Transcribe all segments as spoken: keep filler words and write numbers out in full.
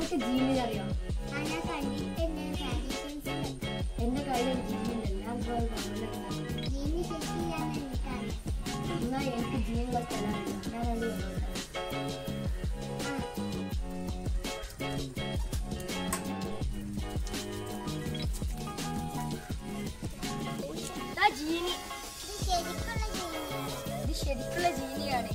നിനക്ക് ജീനി അറിയാം? എന്റെ കയ്യിൽ ജീനില്ല. എന്നാ എനിക്ക് ജീനുള്ള സ്ഥലമില്ല. ഞാൻ അത് ജീനി ഇത് ശരിക്കുള്ള ജീനിയാണ്.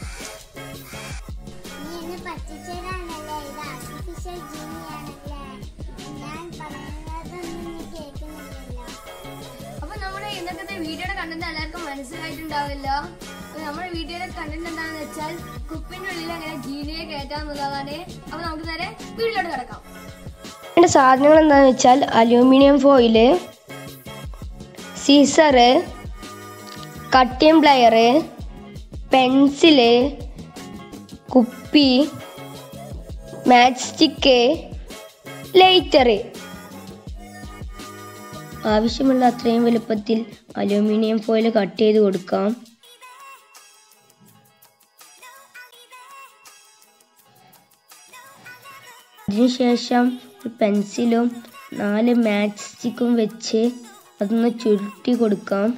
അപ്പൊ നമ്മുടെ ഇന്നത്തെ വീഡിയോയുടെ കണ്ടന്റ് എല്ലാവർക്കും മനസ്സിലായിട്ടുണ്ടാവില്ല. നമ്മുടെ വീഡിയോയുടെ കണ്ടന്റ് എന്താണെന്ന് വെച്ചാൽ കുപ്പിന്റെ ഉള്ളിൽ അങ്ങനെ ജീനിയെ കയറ്റാന്നുള്ളതാണ്. അപ്പൊ നമുക്ക് നേരെ വീട്ടിലോട്ട് കിടക്കാം. എന്റെ സാധനങ്ങൾ എന്താണെന്ന് വെച്ചാൽ aluminium foil, scissor, cutting plier, pencil, കുപ്പി, മാച്ച് സ്റ്റിക്ക്, ലൈറ്റർ. ആവശ്യമുള്ള അത്രയും വലുപ്പത്തിൽ അലൂമിനിയം ഫോയിൽ കട്ട് ചെയ്ത് കൊടുക്കാം. അതിനുശേഷം ഒരു പെൻസിലും നാല് മാച്ച് സ്റ്റിക്കും വെച്ച് അതൊന്ന് ചുരുട്ടി കൊടുക്കാം.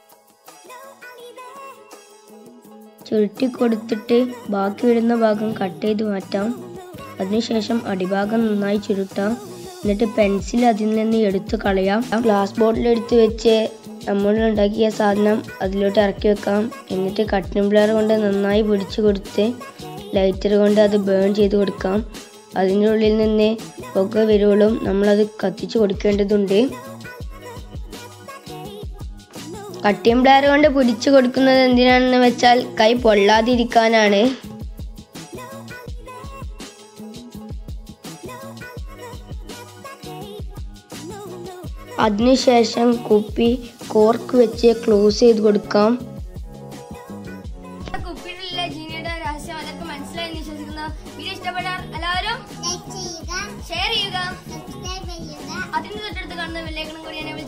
ചുരുട്ടി കൊടുത്തിട്ട് ബാക്കി വരുന്ന ഭാഗം കട്ട് ചെയ്ത് മാറ്റാം. അതിനുശേഷം അടിഭാഗം നന്നായി ചുരുട്ടാം. എന്നിട്ട് പെൻസിൽ അതിൽ നിന്ന് എടുത്ത് കളയാം. ഗ്ലാസ് ബോട്ടിൽ എടുത്ത് വെച്ച് നമ്മൾ ഉണ്ടാക്കിയ സാധനം അതിലോട്ട് ഇറക്കി വെക്കാം. എന്നിട്ട് കട്ടിംഗ് പ്ലെയർ കൊണ്ട് നന്നായി പിടിച്ചു കൊടുത്ത് ലൈറ്റർ കൊണ്ട് അത് ബേൺ ചെയ്ത് കൊടുക്കാം. അതിൻ്റെ ഉള്ളിൽ നിന്ന് പുക വരുവോളും നമ്മളത് കത്തിച്ച് കൊടുക്കേണ്ടതുണ്ട്. കട്ടിംഗ് പ്ലെയർ കൊണ്ട് പിടിച്ചു കൊടുക്കുന്നത് എന്തിനാണെന്ന് വെച്ചാൽ കൈ പൊള്ളാതിരിക്കാനാണ്. അതിനുശേഷം കുപ്പി കോർക്ക് വെച്ച് ക്ലോസ് ചെയ്ത് കൊടുക്കാം. കുപ്പിയിലുള്ള ജീനിയുടെ രഹസ്യം എല്ലാവർക്കും മനസ്സിലായി വിശ്വസിക്കുന്നു. വീഡിയോ ഇഷ്ടപ്പെട്ടാൽ എല്ലാവരും ഷെയർ ചെയ്യുക. അതിന് തൊട്ടടുത്ത് കാണുന്ന ബെല്ലൈക്കൺ കൂടി